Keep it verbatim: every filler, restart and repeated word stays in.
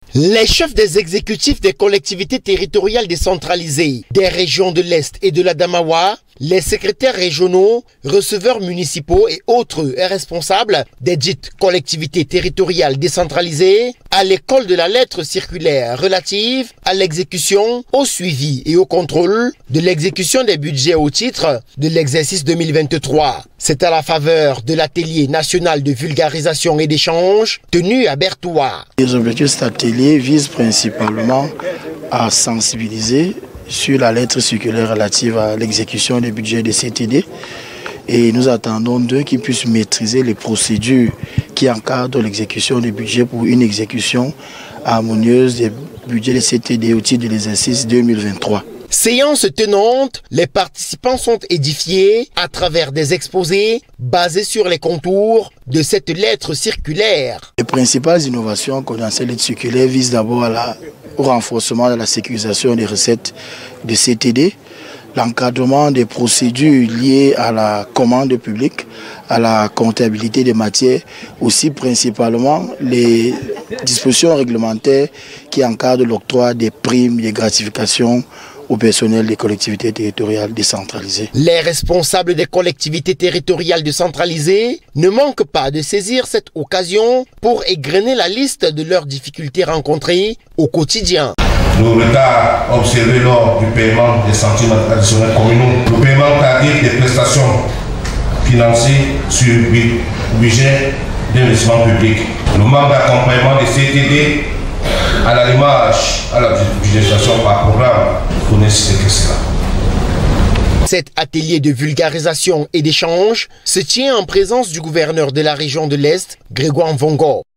Les chefs des exécutifs des collectivités territoriales décentralisées des régions de l'Est et de l'Adamawa, les secrétaires régionaux, receveurs municipaux et autres responsables des dites collectivités territoriales décentralisées à l'école de la lettre circulaire relative à l'exécution, au suivi et au contrôle de l'exécution des budgets au titre de l'exercice deux mille vingt-trois. C'est à la faveur de l'atelier national de vulgarisation et d'échange tenu à Berthoua. Les objectifs de cet atelier visent principalement à sensibiliser sur la lettre circulaire relative à l'exécution des budgets des C T D. Et nous attendons d'eux qu'ils puissent maîtriser les procédures qui encadrent l'exécution des budgets pour une exécution harmonieuse des budgets des C T D au titre de l'exercice deux mille vingt-trois. Séance tenante, les participants sont édifiés à travers des exposés basés sur les contours de cette lettre circulaire. Les principales innovations dans cette lettre circulaire visent d'abord au renforcement de la sécurisation des recettes de C T D, l'encadrement des procédures liées à la commande publique, à la comptabilité des matières, aussi principalement les dispositions réglementaires qui encadrent l'octroi des primes, des gratifications au personnel des collectivités territoriales décentralisées. Les responsables des collectivités territoriales décentralisées ne manquent pas de saisir cette occasion pour égrener la liste de leurs difficultés rencontrées au quotidien. Le retard observé lors du paiement des centimes additionnels communaux, le paiement tardif des prestations financées sur le budget d'investissement public, le manque d'accompagnement des C T D à la démarche, à la budgétisation par programme, vous connaissez ce que c'est là. Cet atelier de vulgarisation et d'échange se tient en présence du gouverneur de la région de l'Est, Grégoire Mvongo.